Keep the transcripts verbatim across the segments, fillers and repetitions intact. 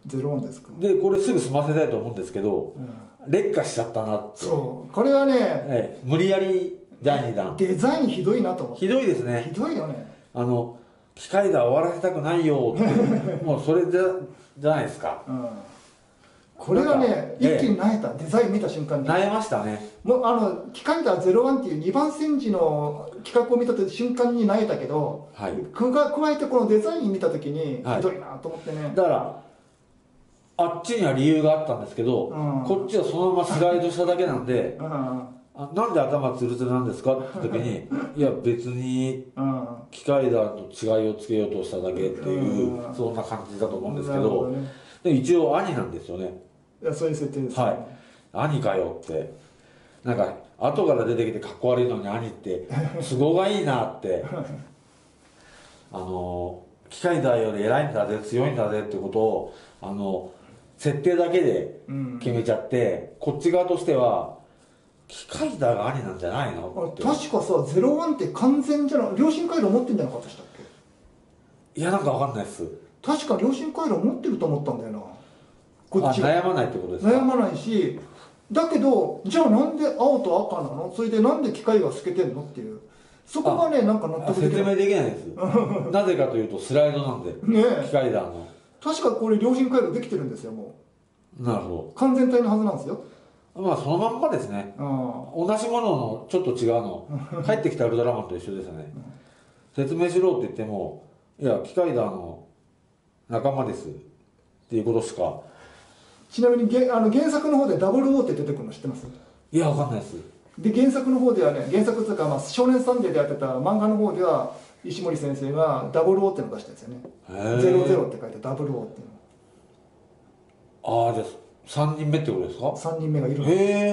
ゼロワンですか。 でこれすぐ済ませたいと思うんですけど、うん、劣化しちゃったなって。 そうこれはね、 ええ、無理やりだいにだんデザインひどいなと思って。 ひどいですね。 ひどいよね。 あの機械では終わらせたくないよってもうそれじゃじゃないですか、うん、 これがね一気に萎えた、デザイン見た瞬間に萎えましたね。 もうあの機械だゼロワンっていうにばん煎じの企画を見た瞬間に萎えたけど、はい、加えてこのデザイン見た時にひどいなと思ってね、はい、 だからあっちには理由があったんですけど、うん、こっちはそのままスライドしただけなんで、うん、あなんで頭ツルツルなんですかって時にいや別に機械だと違いをつけようとしただけっていう、うん、そんな感じだと思うんですけど、ね、で一応兄なんですよね。 いやそういう設定ですね、 はい、兄かよってなんか後から出てきてかっこ悪いのに兄って都合がいいなってあの機械だより偉いんだぜ強いんだぜってことをあの設定だけで決めちゃって、うん、こっち側としては機械だが兄なんじゃないのって。 確かさゼロワンって完全じゃな良心回路持ってんじゃなかったでしたっけ。いやなんか分かんないです。 確か良心回路持ってると思ったんだよな。 こっち悩まないってことですか。 悩まないしだけどじゃあなんで青と赤なの、それでなんで機械が透けてんのっていう、そこがねなんか納得できない。 説明できないですなぜかというとスライドなんで、ね、機械だの確かこれ良心回路できてるんですよもう。なるほど。 完全体のはずなんですよ。 まあそのまんまですね。同じもののちょっと違うの帰ってきたウルトラマンと一緒ですね説明しろって言ってもいや機械だの仲間ですっていうことしか。 ちなみにげあの原作の方でダブル O って出てくるの知ってます？ いやわかんないです。 で原作の方ではね、原作というか、まあ、少年サンデーでやってた漫画の方では石森先生がダブル O っていうのを出したんですよね。ゼロゼロって書いてダブル O っていうの。ああじゃあさんにんめってことですか？ さんにんめがいるんです。へえ、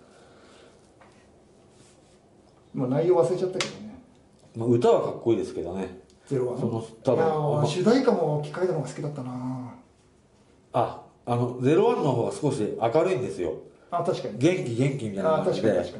うん、まあ内容忘れちゃったけどね。 まあ歌はかっこいいですけどね。 ゼロはその多分いや主題歌も機械だのが好きだったなあ。あのゼロワンの方が少し明るいんですよ。 あ確かに元気元気みたいな感じで。あ確かに確か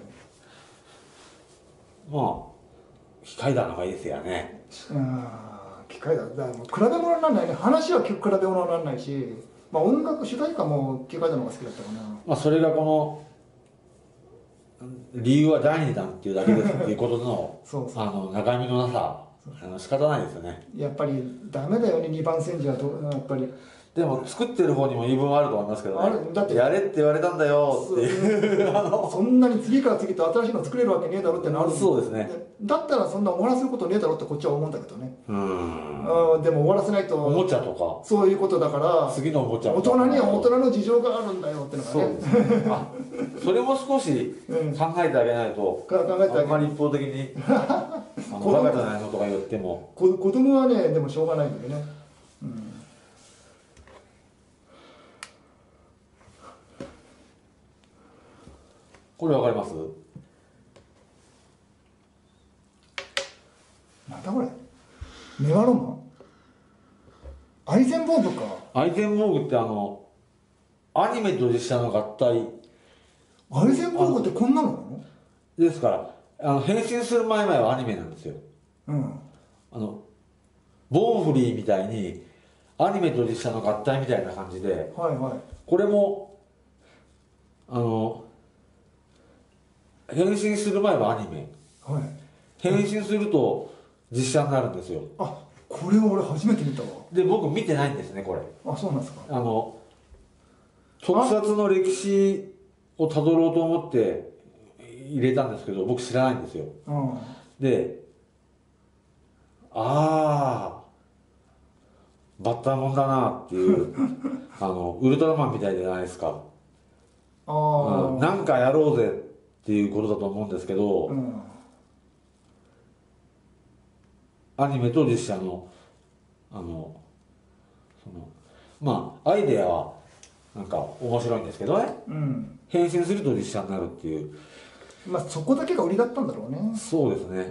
にまあ機械だのがいいですよね。 あ機械だだからもう比べ物にならないね。話は比べ物にならないし、まあ、音楽主題歌も機械だのが好きだったかな。 まあそれがこの理由はだいにだんっていうだけですっていうことのそうそうあの中身のなさあの仕方ないですよね。 やっぱりダメだよねにばん煎じはどやっぱり。 でも作ってる方にも言い分はあると思いますけどね。だってやれって言われたんだよっていうそんなに次から次と新しいの作れるわけねえだろってのある。 そうですね。 だったらそんな終わらせることねえだろってこっちは思うんだけどね。うんでも終わらせないとおもちゃとかそういうことだから次のおもちゃ大人には大人の事情があるんだよってのがね。そうですねあそれも少し考えてあげないと、うん、考えてあげないあんまり一方的にあのバカじゃないのとか言っても子供はねでもしょうがないんだよね。うんこれわかります？ なんだこれメガロマンアイゼンボーグか。 アイゼンボーグってあのアニメと実写の合体。 アイゼンボーグってこんなのなの？ ですからあの変身する前々はアニメなんですよ。うんあのボーンフリーみたいにアニメと実写の合体みたいな感じで、はいはい、これもあの変身する前はアニメ、はい、変身すると実写になるんですよ。 あこれは俺初めて見たわ。 で僕見てないんですねこれ。あそうなんですか。 あの特撮の歴史をたどろうと思って入れたんですけど僕知らないんですよ。うん、でああバッターもんだなっていうあのウルトラマンみたいじゃないですか。あ、うん、なんかやろうぜっていうことだと思うんですけど、うん、アニメと実写のあのそのまあアイデアはなんか面白いんですけどね、うん、変身すると実写になるっていうまあそこだけが売りだったんだろうね。 そうですね、うん、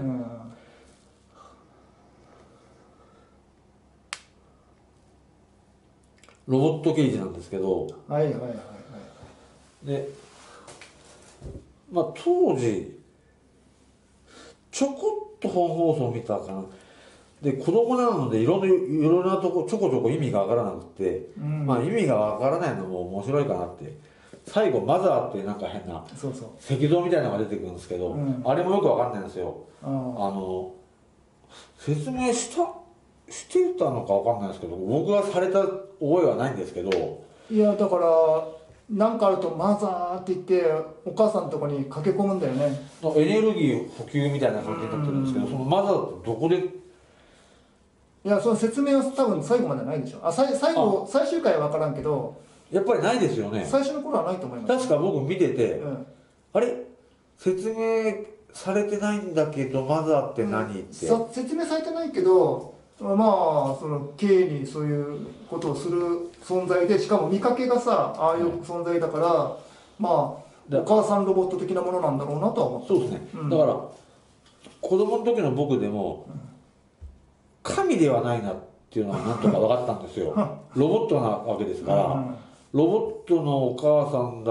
ロボット刑事なんですけどはいはいはいはいでまあ当時ちょこっと本放送見たかな。 で子供なのでいろんないろんなとこちょこちょこ意味がわからなくて、うん、まあ意味がわからないのも面白いかなって。最後マザーってなんか変な石像みたいなのが出てくるんですけど、うん、あれもよくわかんないんですよ。あの説明したしてたのかわかんないですけど、僕はされた覚えはないんですけど。 いやだからなんかあるとマザーって言ってお母さんのとこに駆け込むんだよね。 エネルギー補給みたいな感じになってるんですけど、そのマザーってどこで。 いやその説明は多分最後までないでしょ。あ最最後最終回は分からんけどやっぱりないですよね。 最初の頃はないと思います。 確か僕見てて、うん、あれ説明されてないんだけどマザーって何、うん、って説明されてないけどまあその経営にそういうことをする存在で、しかも見かけがさああいう存在だから、はい、まあお母さんロボット的なものなんだろうなとは思って。 そうですね、うん、だから子供の時の僕でも、うん神ではないなっていうのはなんとか分かったんですよ。ロボットなわけですから、うん、ロボットのお母さんだ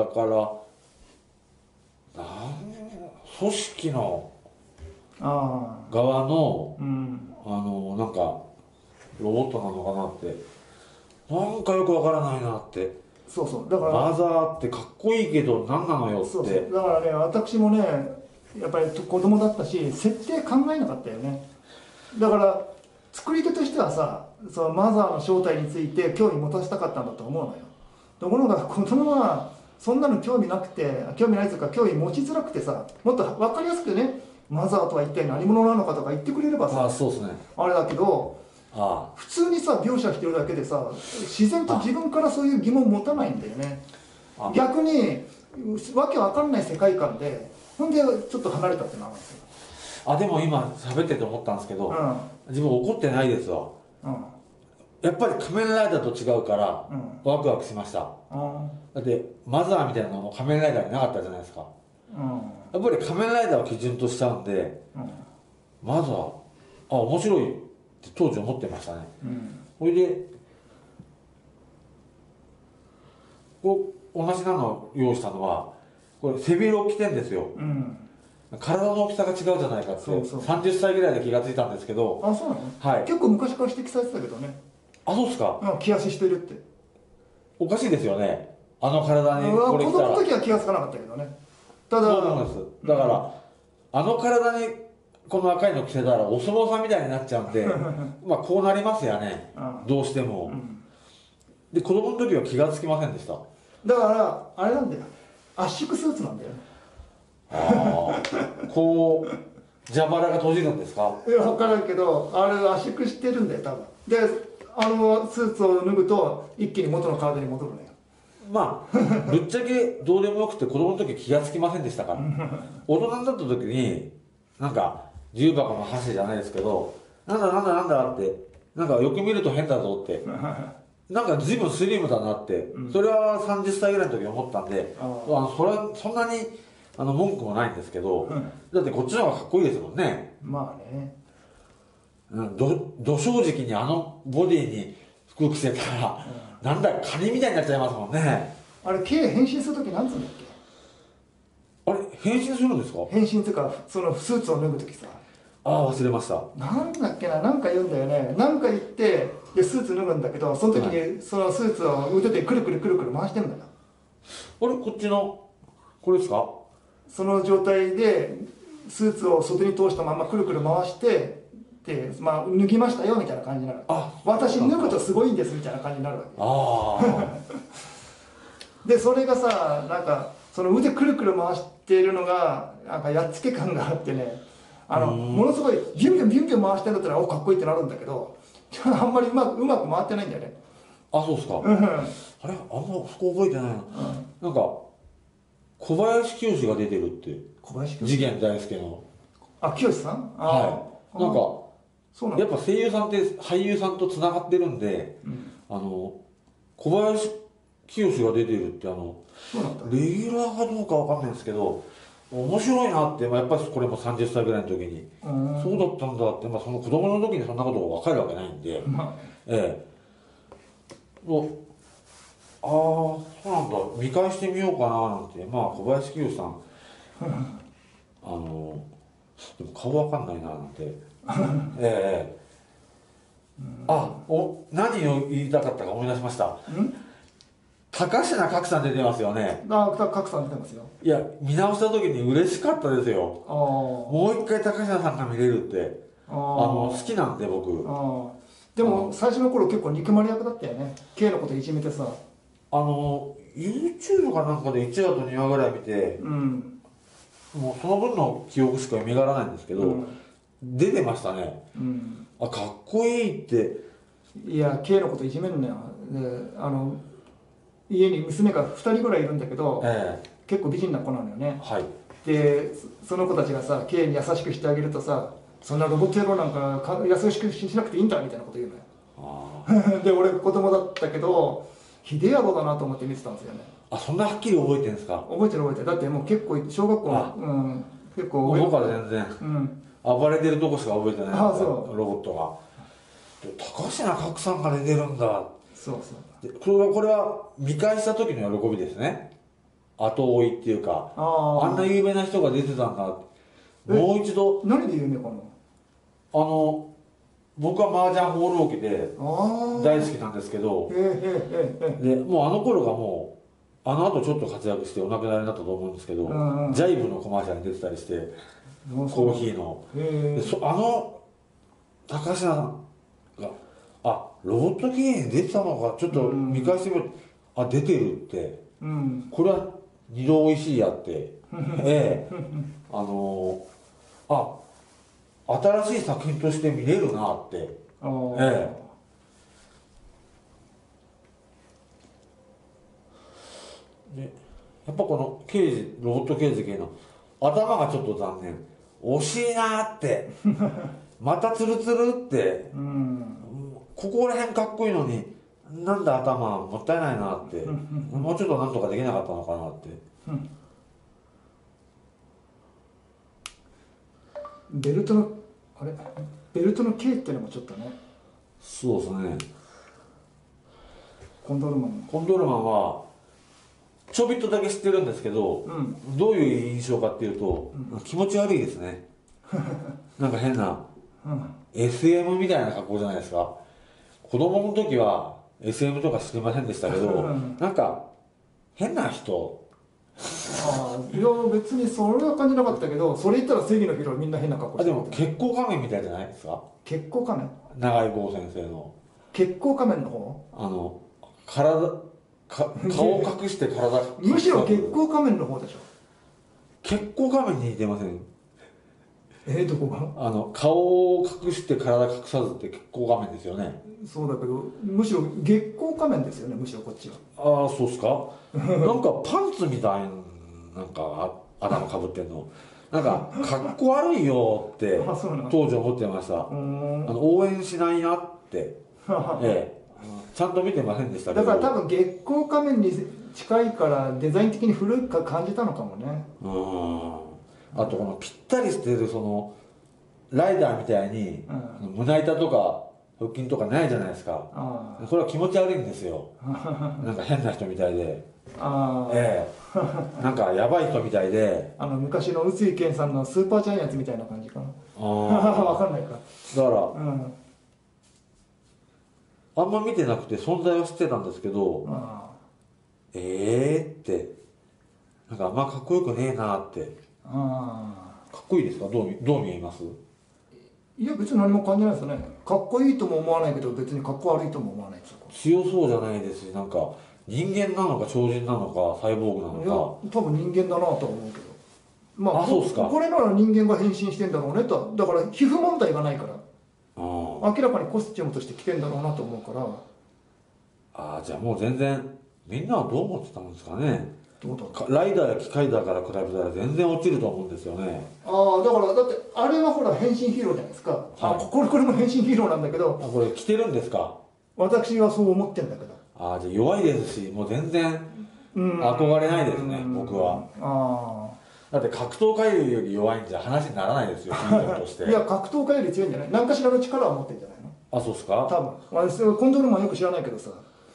からなん組織の側の、うん、あのなんかロボットなのかなってなんかよく分からないなって。 そうそうだからマザーってかっこいいけど何なのよって。 そうそうだからね私もねやっぱり子供だったし設定考えなかったよね。だから作り手としてはさそのマザーの正体について興味持たせたかったんだと思うのよ。ところが子供はそんなの興味なくて興味ないというか興味持ちづらくてさ、もっと分かりやすくねマザーとは一体何者なのかとか言ってくれればさあ, そうです、ね、 あれだけどあ普通にさ描写してるだけでさ自然と自分からそういう疑問持たないんだよね。逆にわけわかんない世界観でほんでちょっと離れたってなるんですよ。 あでも今喋ってて思ったんですけど、うん、自分怒ってないですわ、うん、やっぱり仮面ライダーと違うから、うん、ワクワクしました、うん、だってマザーみたいなのも仮面ライダーになかったじゃないですか、うん、やっぱり仮面ライダーを基準としちゃうんで、うん、マザーあ面白いって当時思ってましたね、うん、それでこう同じなのを用意したのはこれ背広を着てんですよ、うん体の大きさが違うじゃないかってそうそうさんじゅっさいぐらいで気がついたんですけど。 あそうなの、はい、結構昔から指摘されてたけどね。 あそうですか、 うん、気足してるっておかしいですよねあの体にこれ着たら子供の時は気がつかなかったけどね。ただそうなんですだから、うん、あの体にこの赤いの着せたらお相撲さんみたいになっちゃうんでまあこうなりますよね、うん、どうしても、うん、で子供の時は気がつきませんでした。 だからあれなんだよ圧縮スーツなんだよね。 ああこう蛇腹が閉じるんですか。 いや分からんけどあれ圧縮してるんだよ多分であのスーツを脱ぐと一気に元の体に戻るのよ。 まあぶっちゃけどうでもよくて子供の時気がつきませんでしたから大人になった時になんか重箱の箸じゃないですけどなんだなんだなんだってなんかよく見ると変だぞってなんか随分スリムだなって、うん、それはさんじゅっさいぐらいの時思ったんで、ああそれはそんなにあの文句もないんですけど、うん、だってこっちの方がかっこいいですもんね。 まあね、 うん、どど正直にあのボディに服着せたら、うん、なんだカニみたいになっちゃいますもんね。 あれ K 変身する時なんつうんだっけ。あれ変身するんですか。 変身っていうかそのスーツを脱ぐ時さああ忘れました。 なんだっけな、なんか言うんだよね。なんか言ってでスーツ脱ぐんだけどその時にそのスーツを腕でくるくるくるくる回してんだよ。 あれこっちのこれですか。 その状態でスーツを袖に通したままくるくる回してで、まあ、脱ぎましたよみたいな感じになる。あ私脱ぐとすごいんですみたいな感じになるわけ。あでそれがさなんかその腕くるくる回しているのがなんかやっつけ感があってねあのものすごいビュンビュンビュンビュン回してんだったらおかっこいいってなるんだけどあんまりうまくうまく回ってないんだよね。 あそうですか。あれあんまそこ覚えてないな、うん、なんか小林清が出てるって小林清次元大介のあ清さんはいなんかそうなんやっぱ声優さんって俳優さんとつながってるんで、うん、あの小林清が出てるってあのレギュラーかどうかわかんないんですけど面白いなって、まあ、やっぱりこれもさんじゅっさいぐらいの時にそうだったんだって、まあ、その子供の時にそんなことが分かるわけないんで、まあ、ええもうああそうなんだ見返してみようかななんてまあ小林清さんあのでも顔わかんないななんてええあ、お、何を言いたかったか思い出しました。 ん高階角さん出てますよね。 ああ、角さん出てますよ。 いや、見直した時に嬉しかったですよ。 ああ。 もう一回高階さんが見れるって。あの、好きなんで僕。 ああ。でも、最初の頃結構憎まれ役だったよね。K のこといじめてさ。 あの、YouTube かなんかでいちわとにわぐらい見て、 うん。 もうその分の記憶しか蘇らないんですけど、うん、出てましたね。うん。あ、かっこいいって。 いや、K のこといじめるのよ。で、あの、家に娘がふたりぐらいいるんだけど、えー、結構美人な子なのよね。はい。で、その子たちがさ、K に優しくしてあげるとさ、そんなロボット野郎なんかか優しくしなくていいんだみたいなこと言うのよ。あで、俺子供だったけど、ひでえ野郎だなと思って見てたんですよね。 あ、そんなはっきり覚えてるんですか？ 覚えてる覚えてる。だってもう結構、小学校の、うん、結構上。僕は全然、うん、暴れてるとこしか覚えてない。 ああ、そう。 ロボットが。高階角さんが出てるんだ。 そうそう。 これは、これは見返した時の喜びですね。後追いっていうか、あ, あんな有名な人が出てたんだ。もう一度。 何で有名かな？ あの、僕は麻雀放浪記で大好きなんですけど、で、もうあの頃がもう、あの後ちょっと活躍してお亡くなりになったと思うんですけど、うんうん、ジャイブのコマーシャルに出てたりして、コーヒーの。でそあの、高階さんが、あ、ロボット経営に出てたのか、ちょっと見返してみる、うん、あ、出てるって、うん、これは二度おいしいやって、ええ、あのー、あ、新しい作品として見れるなって、ええ、でやっぱこの刑事ロボット刑事系の頭がちょっと残念、惜しいなってまたツルツルって、うん、ここら辺かっこいいのになんで頭もったいないなって、もうちょっとなんとかできなかったのかなって、うん、 ベルトのあれベルトの K っていうのもちょっとね。 そうですね。 コンドルマンコンドルマンはちょびっとだけ知ってるんですけど、うん、どういう印象かっていうと、うん、気持ち悪いですねなんか変な、うん、エスエム みたいな格好じゃないですか。子供の時は エスエム とか知りませんでしたけど、うん、なんか変な人。 ああ、いや別にそれは感じなかったけど、それ言ったら正義のヒーローみんな変な格好してる。 あ、でも血行仮面みたいじゃないですか。 血行仮面、 長井剛先生の血行仮面の方、 あの体か顔を隠して体むしろ血行仮面の方でしょ。 血行仮面に似てません？ えー、どこが？ あの顔を隠して体隠さずって血行仮面ですよね。 そうだけどむしろ月光仮面ですよね、むしろこっちは。 ああ、そうっすかなんかパンツみたいな、なんか頭かぶってんのなんかかっこ悪いよって当時思ってました。あの応援しないなって、ええ、ちゃんと見てませんでしたけど。 だから多分月光仮面に近いからデザイン的に古く感じたのかもね。うん。 あとこのぴったりしてるそのライダーみたいに、うん、胸板とか腹筋とかないじゃないですか。それは気持ち悪いんですよなんか変な人みたいで、あ、ええ、なんかやばい人みたいであの昔の宇津井健さんのスーパージャイアンツみたいな感じかな。あ分かんないか。 だから、うん、あんま見てなくて存在は知ってたんですけど、あ、ええー、ってなんかあんまかっこよくねえなって。あ、かっこいいですか？どう、どう見えます？ いや別に何も感じないですね。かっこいいとも思わないけど別にかっこ悪いとも思わないですよ。 強そうじゃないですし、なんか人間なのか超人なのかサイボーグなのか。いや多分人間だなとは思うけど、まあ、 あ、そうですか。 これなら人間が変身してんだろうねと。だから皮膚問題がないから、あ、明らかにコスチュームとして着てんだろうなと思うから。 ああ、じゃあもう全然みんなはどう思ってたんですかね。ライダーや機械だから比べたら全然落ちると思うんですよね。 ああ、だからだってあれはほら変身ヒーローじゃないですか、はい、あ、これこれも変身ヒーローなんだけど。 あ、これ着てるんですか？ 私はそう思ってんだけど。 ああ、じゃあ弱いですし、もう全然憧れないですね、僕は。ああ、だって格闘家より弱いんじゃ話にならないですよ、ヒーローとして。 いや格闘家より強いんじゃない？何かしらの力を持ってんじゃないの？ あ、そうですか？ 多分私コントロールマンよく知らないけどさ、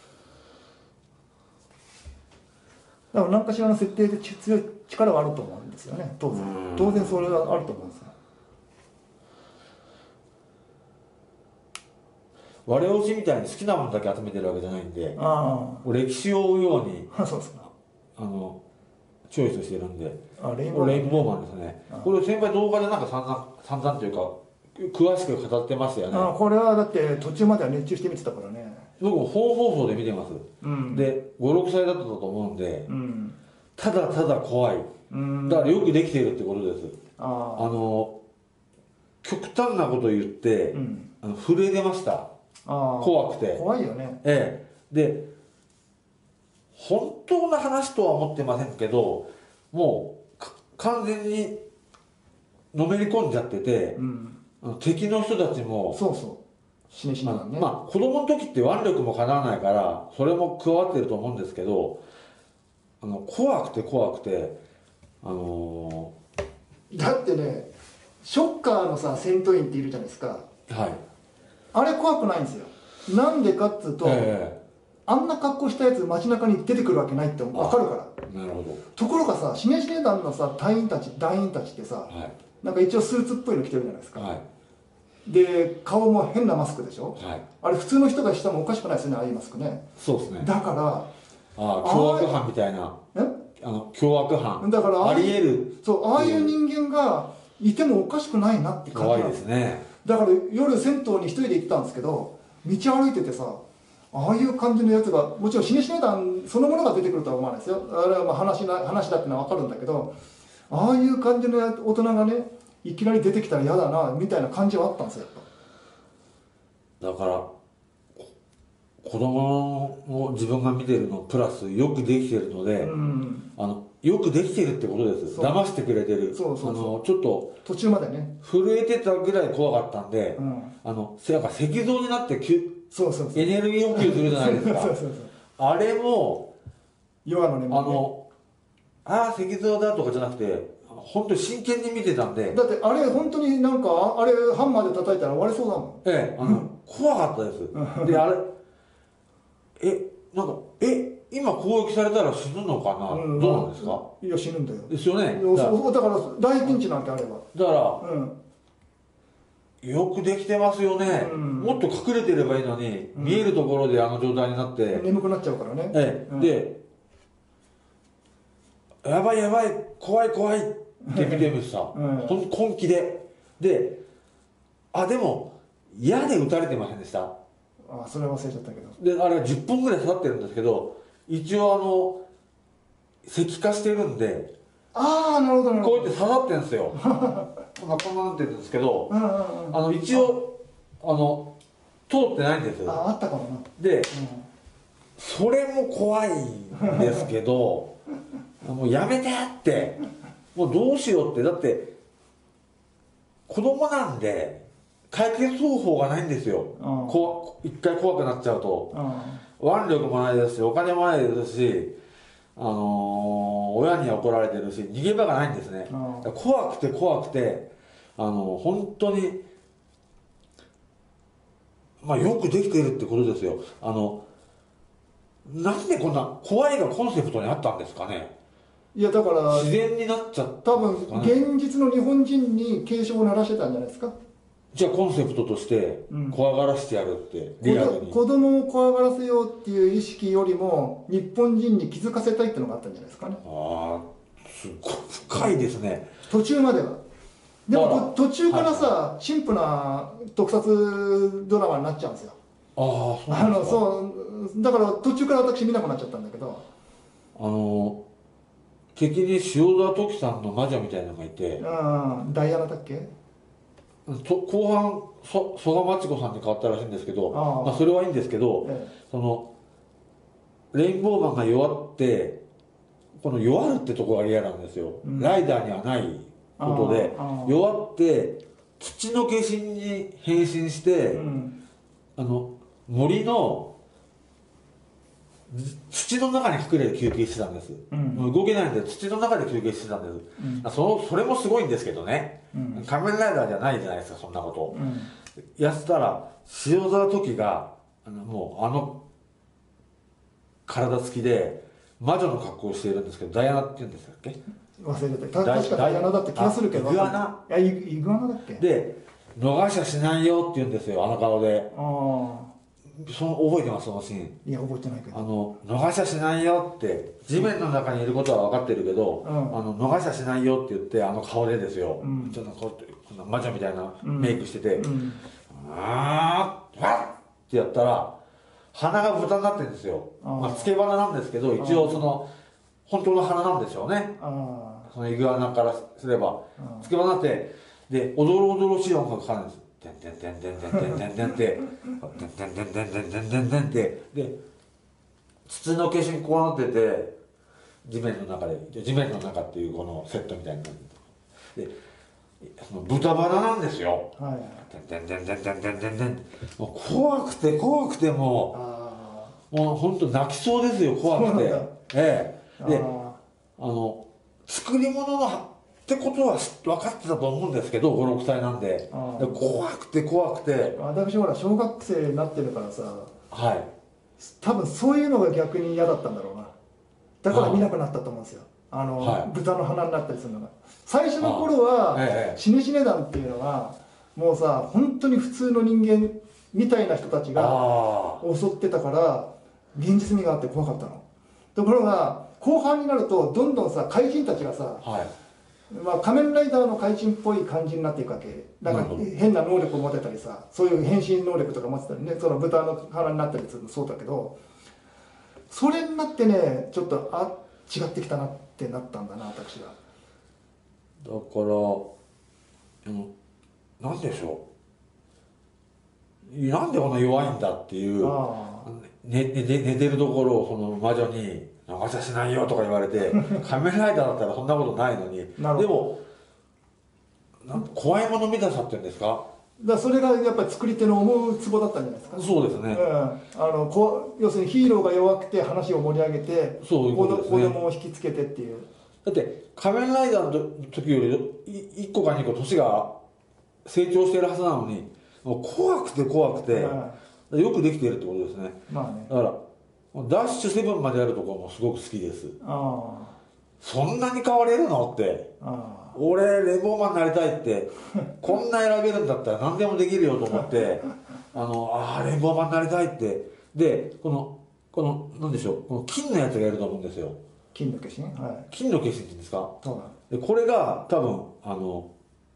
だから何かしらの設定で強い力はあると思うんですよね、当然。当然それはあると思うんですよ。 我押しみたいに好きなものだけ集めてるわけじゃないんで、 あ歴史を追うようにあそうですか。 あのチョイスしてるんで、 あレインこれレインボーマンですね。これ先輩動画でなんか散々散々というか詳しく語ってましたよね。 あこれはだって途中までは熱中して見てたからね。 僕も本放送で見てます、 うん、 でごろくさいだったと思うんで、 うん、 ただただ怖い、 うん、 だからよくできているってことです。 ああの極端なこと言って、うん、あの震えてました。あ怖くて怖いよね。 ええで本当の話とは思ってませんけど、もう完全にのめり込んじゃってて、うん、あの敵の人たちもそうそう死ね死ねね。 まあ子供の時って腕力もかなわないからそれも加わってると思うんですけど、あの怖くて怖くてあのー、だってねショッカーのさ戦闘員っているじゃないですか。 はい。 あれ怖くないんですよ。なんでかっつうと、えーあんな格好したやつ街中に出てくるわけないって分かるから。 なるほど。 ところがさ、シネシネ団のさ隊員たち団員たちってさ、はい、なんか一応スーツっぽいの着てるじゃないですか、はい、で顔も変なマスクでしょ、はい、あれ普通の人がしてもおかしくないですよね、ああいうマスクね。 そうですね。 だからああ凶悪犯みたいな、えあの凶悪犯だからありえる、 そうああいう人間がいてもおかしくないなって感じ怖いですね。 だから夜銭湯に一人で行ったんですけど、道歩いててさ、ああいう感じのやつが、もちろんシネシネ団そのものが出てくるとは思わないですよ。あれはまあ話な話だってのは分かるんだけど、ああいう感じの大人がねいきなり出てきたら嫌だなみたいな感じはあったんですよ。 だから子供を自分が見てるのプラスよくできてるので、うん、あのよくできてるってことです。騙してくれてる。そうそうそう、あのちょっと途中までね震えてたぐらい怖かったんで、うん、あのなんか石像になってそうそうそうエネルギー補給するじゃないですか。そうそうそう、あれも弱のね、 あのああ石像だとかじゃなくて本当に真剣に見てたんで。 だってあれ本当になんかあれハンマーで叩いたら割れそうだもん。 ええ、あの、うん、怖かったです。であれえなんかえ今攻撃されたら死ぬのかな、うん、どうなんですか。 いや死ぬんだよ。 ですよね。 だから大ピンチなんてあればだから、うんよくできてますよね、うん、もっと隠れてればいいのに、うん、見えるところであの状態になって眠くなっちゃうからね、 ええ、うん、でやばいやばい怖い怖いって見てるさ、うん、本気でであでも矢で撃たれてませんでした。 あそれは忘れちゃったけどであれはじゅっぽんぐらい刺さってるんですけど一応あの石化してるんでああなるほどなるほどこうやって刺さってるんですよこんなこんななってるんですけど、うんうんうん、あの一応あの通ってないんですよ。 ああったかもな。 で、うん、それも怖いんですけどもうやめてってもうどうしようって。だって子供なんで解決方法がないんですよ、うん、こ一回怖くなっちゃうと、うん、腕力もないですしお金もないですし、あのー、親には怒られてるし逃げ場がないんですね、うん、怖くて怖くてあの本当にまあよくできているってことですよ。あのなんでこんな怖いがコンセプトにあったんですかね。 いやだから自然になっちゃった、 ね、多分現実の日本人に警鐘を鳴らしてたんじゃないですか。 じゃあコンセプトとして怖がらせてやるって、うん、リアルに子供を怖がらせようっていう意識よりも日本人に気づかせたいっていうのがあったんじゃないですかね。ああすごい深いですね。 途中まではでも途中からさ、はい、陳腐な特撮ドラマになっちゃうんですよ。 ああそうなんですか。 そうだから途中から私見なくなっちゃったんだけど、 あの敵に塩沢時さんの魔女みたいなのがいて、 うん、ダイアナだっけと後半そ曽我真知子さんに変わったらしいんですけど、あ、まあ、それはいいんですけど、ええ、そのレインボーマンが弱ってこの弱るってところが嫌なんですよ、うん、ライダーにはないことで弱って土の化身に変身して、うん、あの森の土の中に隠れて休憩してたんです、うん、動けないんで土の中で休憩してたんです、うん、そのそれもすごいんですけどね、うん、仮面ライダーじゃないじゃないですかそんなこと、うん、やってたら塩沢時があのもうあの体つきで魔女の格好をしているんですけどダイアナって言うんですっけ忘れてた確かダイアナだって気がするけどイグアナいやイグアナだっけで逃しゃしないよって言うんですよあの顔で。 あその覚えてますそのシーン。 いや覚えてないけど、 あの逃しゃしないよって地面の中にいることは分かってるけど、 うん、 あの逃しゃしないよって言ってあの顔でですよ、 うん、 ちょっとこうこんな魔女みたいなメイクしてて、 うん、 あーわっってやったら鼻が豚になってるんですよ。まあつけ鼻なんですけど一応その本当の鼻なんでしょうね。 あそのイグアナからすればつけ鼻ってでおどろおどろしい音楽がかかるんです。てんてんてんてんてんてんてんてんっててんてんてんてんてんてんてんてんってで筒の消しにこうなってて地面の中で地面の中っていうこのセットみたいになってでその豚バラなんですよ。 あ、はい、 てんてんてんてんてんてんてんもう怖くて怖くてもうもう本当泣きそうですよ怖くて。ええであの作り物のってことは分かってたと思うんですけどごろくさいなんでで怖くて怖くて私ほら小学生になってるからさ、 はい多分そういうのが逆に嫌だったんだろうな。だから見なくなったと思うんですよ。あの、はい、豚の鼻になったりするのが最初の頃は、ええ、シネシネ団っていうのはもうさ本当に普通の人間みたいな人たちが襲ってたから現実味があって怖かったの。ところが後半になるとどんどんさ怪人たちがさ、はい、まあ、仮面ライダーの怪人っぽい感じになっていくわけ。なんか変な能力を持てたりさそういう変身能力とか持ってたりね、その豚の鼻になったりするのそうだけどそれになってねちょっとあ違ってきたなってなったんだな私は。 だから何でしょうなんでこんな弱いんだっていう寝寝寝てるところをその魔女に「逃しゃしないよ」とか言われて仮面ライダーだったらそんなことないのにでもなん怖いもの見たさっていうんですかだそれがやっぱり作り手の思うツボだったんじゃないですか。 そうですね、 うん、あのこ要するにヒーローが弱くて話を盛り上げてそういうことですね、子供を引きつけてっていう。 だって仮面ライダーの時よりいっこかにこ年が成長しているはずなのにもう怖くて怖くて、うん、よくできているってことですね。まあねだからダッシュセブンまでやるところもすごく好きです。あそんなに変われるのってあ俺レボーマンになりたいってこんな選べるんだったら何でもできるよと思ってあのあレボーマンになりたいってでこのこの何でしょうこの金のやつがいると思うんですよ。 金の化身、はい、 金の化身って言うんですか。 そうでこれが多分あの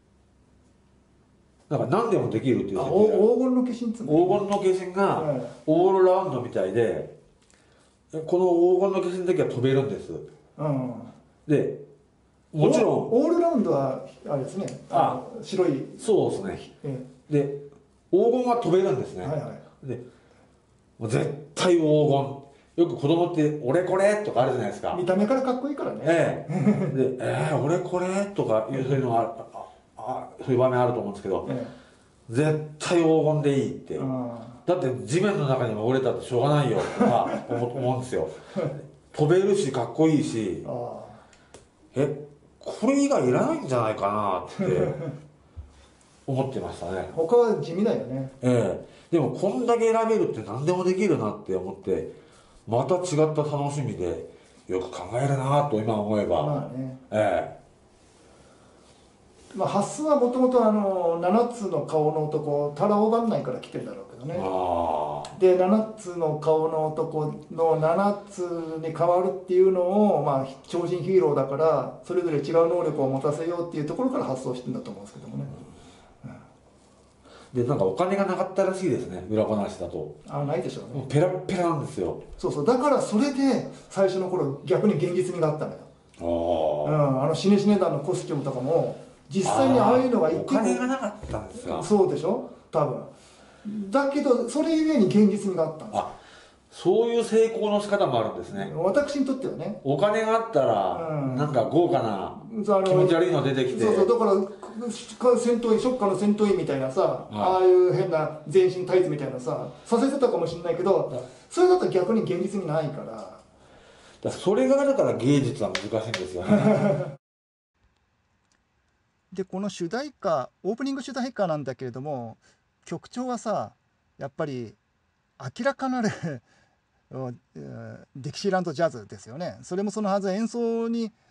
なんか何でもできるっていう設定黄金の化身つまり黄金の化身がオールラウンドみたいでこの黄金の化身の時は飛べるんです、うん、でもちろんオールラウンドはあれですねああ白いそうですね、ええ、で黄金は飛べるんですね、はいはい、でもう絶対黄金よく子供って「俺これ」とかあるじゃないですか。 見た目からかっこいいからね。ええで「えー、俺これ」とかいうそういうのがああそういう場面あると思うんですけど、ええ、絶対黄金でいいって、だって地面の中にも折れたってしょうがないよとか思うんですよ。飛べるしかっこいいしえこれ以外いらないんじゃないかなって思ってましたね。 他は地味だよね。 ええでもこんだけ選べるって何でもできるなって思ってまた違った楽しみでよく考えるなと今思えば、まあねええまあ、発想はもともとあのななつの顔の男タラオバンナイから来てるんだろうけどね。あでななつの顔の男のななつに変わるっていうのを、まあ、超人ヒーローだからそれぞれ違う能力を持たせようっていうところから発想してるんだと思うんですけどもね。 でなんかお金がなかったらしいですね裏話だと。 あないでしょうね。 もうペラペラなんですよ。 そうそうだからそれで最初の頃逆に現実味があったのよ。あ、うん、あのシネシネ団のコスチュームとかも実際にああいうのがお金がなかったんですか。 そうでしょ多分だけどそれゆえに現実味があったんですよ。 あそういう成功の仕方もあるんですね。 私にとってはねお金があったら、うん、なんか豪華な気持ち悪いの出てきてそうそうだから戦闘員ショッカーの戦闘員みたいなさ、はい、ああいう変な全身タイツみたいなささせてたかもしれないけどそれだと逆に現実味ないからだからそれがあるから芸術は難しいんですよね。 でこの主題歌オープニング主題歌なんだけれども曲調はさやっぱり明らかなるディキシーランドジャズですよね。それもそのはず演奏に